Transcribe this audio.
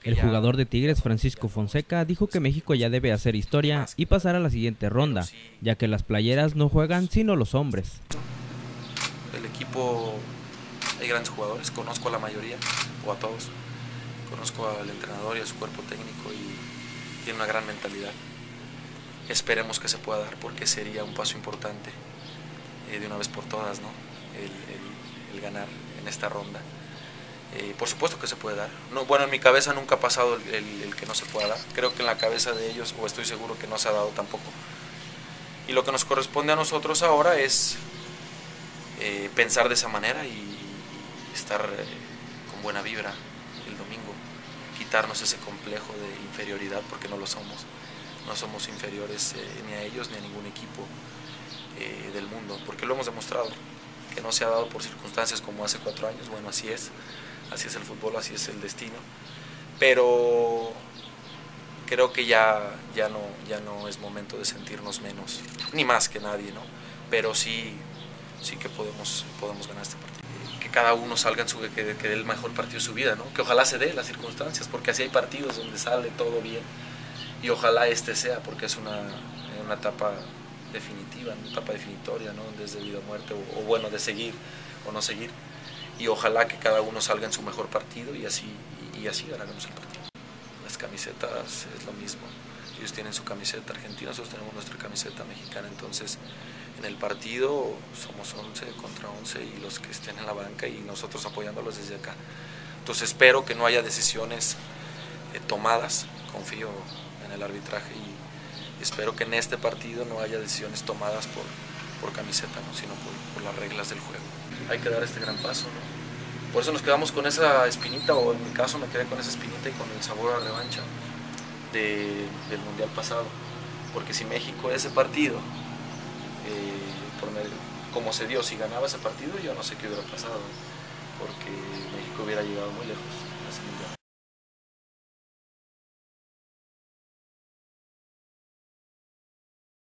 El jugador de Tigres, Francisco Fonseca, dijo que México ya debe hacer historia y pasar a la siguiente ronda, ya que las playeras no juegan sino los hombres. El equipo, hay grandes jugadores, conozco a la mayoría, o a todos, conozco al entrenador y a su cuerpo técnico y tiene una gran mentalidad. Esperemos que se pueda dar porque sería un paso importante de una vez por todas, ¿no? el ganar en esta ronda. Por supuesto que se puede dar. No, bueno, en mi cabeza nunca ha pasado el que no se pueda dar. Creo que en la cabeza de ellos, o estoy seguro que no se ha dado tampoco. Y lo que nos corresponde a nosotros ahora es pensar de esa manera y estar con buena vibra el domingo. Quitarnos ese complejo de inferioridad porque no lo somos. No somos inferiores ni a ellos ni a ningún equipo del mundo, porque lo hemos demostrado. Que no se ha dado por circunstancias como hace 4 años, bueno, así es el fútbol, así es el destino, pero creo que ya no es momento de sentirnos menos, ni más que nadie, ¿no? Pero sí que podemos ganar este partido, que cada uno salga que dé el mejor partido de su vida, ¿no? Que ojalá se dé las circunstancias, porque así hay partidos donde sale todo bien, y ojalá este sea, porque es una etapa definitiva, una etapa definitoria, ¿no? Donde es de vida o muerte, o bueno, de seguir o no seguir, y ojalá que cada uno salga en su mejor partido y así ganaremos el partido. Las camisetas es lo mismo, ellos tienen su camiseta argentina, nosotros tenemos nuestra camiseta mexicana, entonces en el partido somos 11 contra 11 y los que estén en la banca y nosotros apoyándolos desde acá. Entonces espero que no haya decisiones tomadas, confío en el arbitraje y espero que en este partido no haya decisiones tomadas por camiseta, ¿no? Sino por las reglas del juego. Hay que dar este gran paso, ¿no? Por eso nos quedamos con esa espinita, o en mi caso me quedé con esa espinita y con el sabor a revancha del Mundial pasado. Porque si México ese partido, como se dio, si ganaba ese partido, yo no sé qué hubiera pasado, porque México hubiera llegado muy lejos.